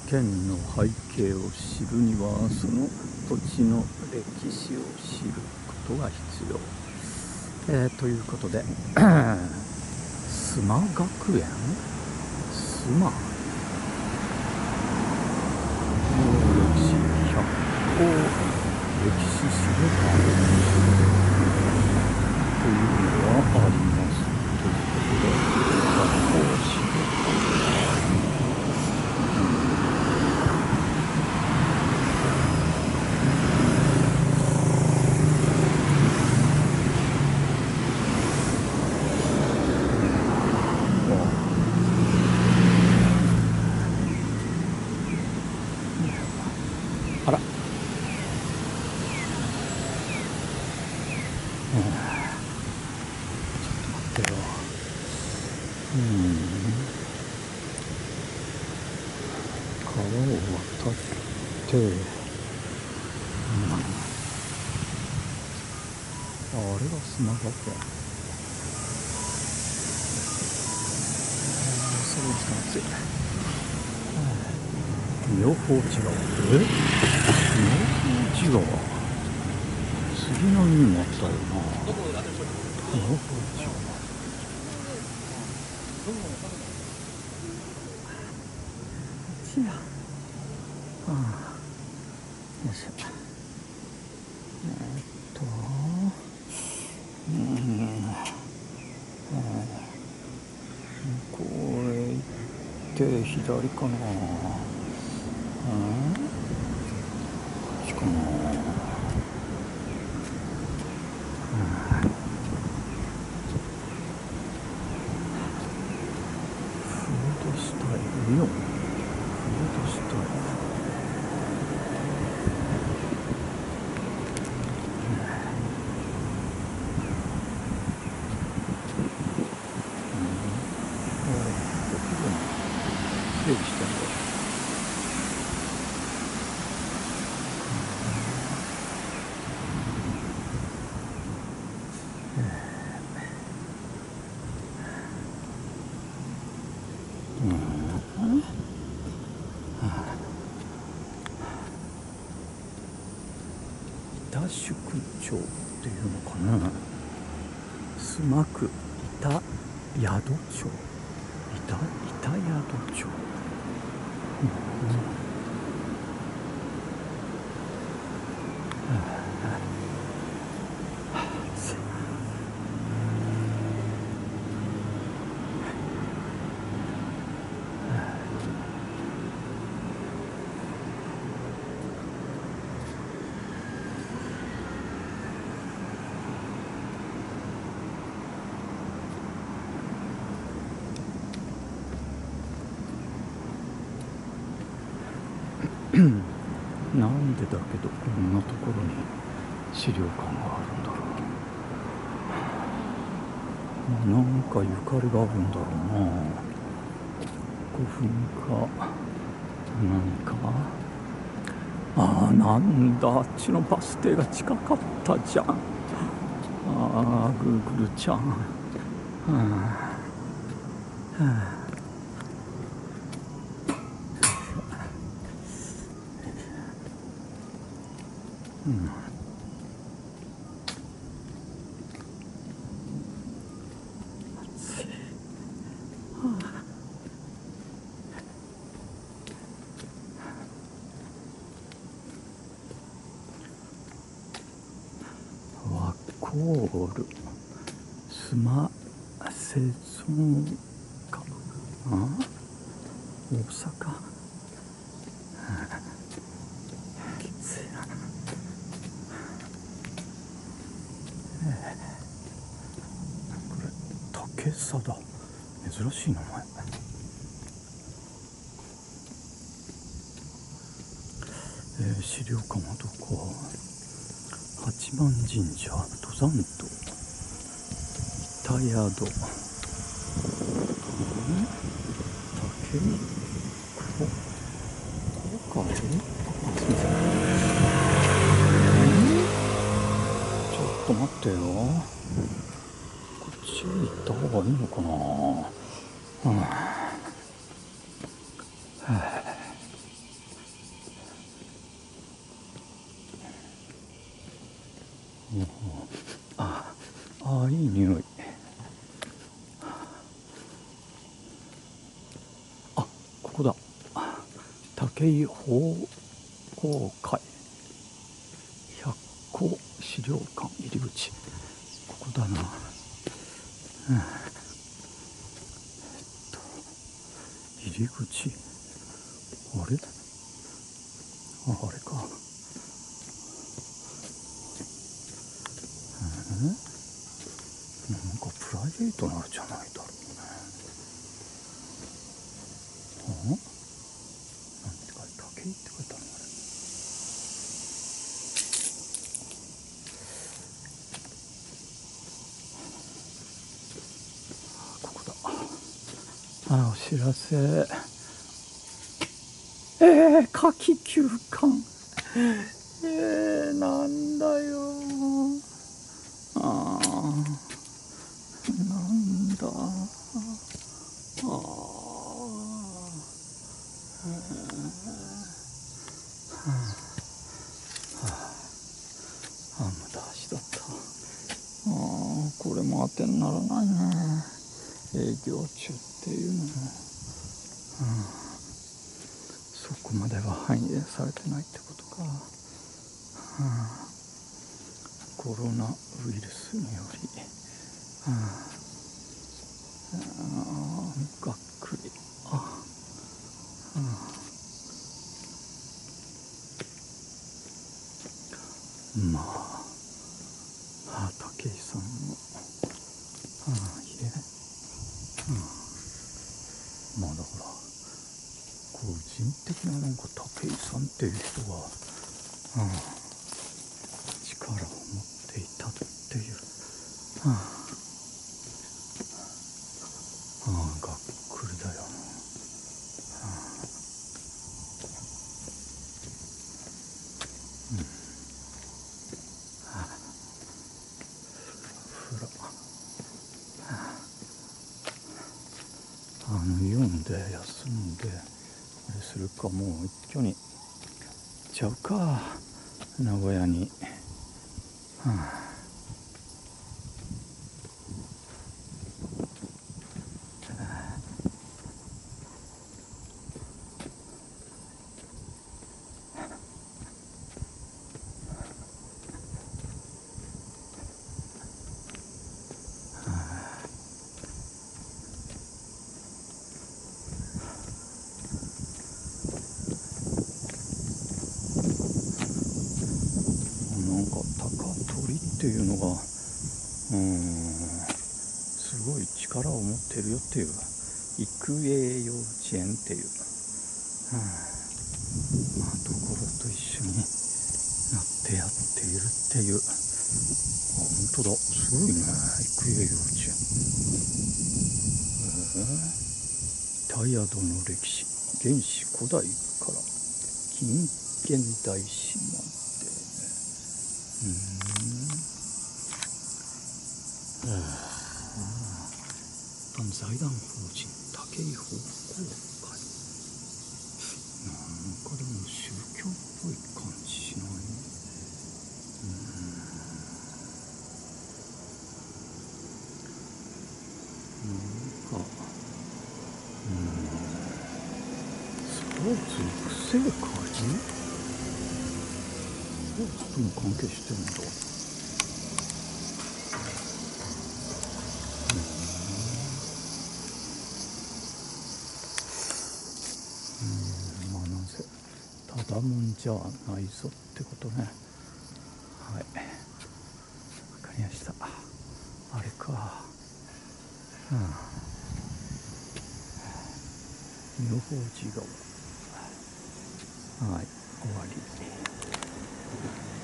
県の背景を知るにはその土地の歴史を知ることが必要、ということで須磨学園須磨の歴史100個歴史資料館というのはありますということで100個資料館あら、ちょっと待ってよ。川を渡って、あれが須磨学園。すごい時間暑い。妙法寺川。妙法寺川。杉並にもあったよな。妙法寺川。ちや。よいしょ。これ行って左かな。こっちかな。フードスタイルイオン。フードスタイル。整理してんだ。板宿町っていうのかな。須磨区板宿町。板宿町。なんでだけどこんなところに資料館があるんだろう。なんかゆかりがあるんだろうな。古墳か何か。なんだ、あっちのバス停が近かったじゃん。グーグルちゃん。ワコールスマセゾンか大阪。きついな。これ竹貞、珍しい名前。資料館はどこ。八幡神社、登山道、板宿、竹井公会。すみません。ちょっと待ってよ。こっち行った方がいいのかな。 匂い。あ、ここだ。武井奉公会百甲資料館入り口。ここだな。入り口。あれ？あれか。なんかプライベートなんじゃないだろうね。なんて書いて、武井って書いてあるのあれ。ここだ。お知らせ。夏季休館。なんだよ。なんだ。無駄足だった。これも当てにならないね。営業中っていうのも、そこまでは反映されてないってことか。コロナウイルスにより、がっくり。まあ、武井さんの家、まあだから個人的ななんか武井さんっていう人が、力を持っていたっていう、がっくりだよな。読んで休んであれするか、もう一挙に行っちゃうか、名古屋に。なんか高取っていうのがすごい力を持ってるよっていう、育英幼稚園っていう、ところと一緒になってやっているっていう。本当だ、すごいね、育英幼稚園。タイヤドの歴史、原始古代から近現代史まで。財団法人武井奉公会。なんかでも宗教っぽい感じしない？なんかスポーツ育成会？スポーツとも関係してるんだ。まあなぜただもんじゃないぞってことね。はい、わかりました。あれか。妙法寺川。はい、終わり。